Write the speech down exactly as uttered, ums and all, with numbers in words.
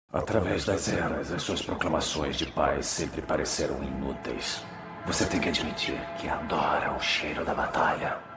Através das eras, as suas proclamações de paz sempre pareceram inúteis. Você tem que admitir que adora o cheiro da batalha.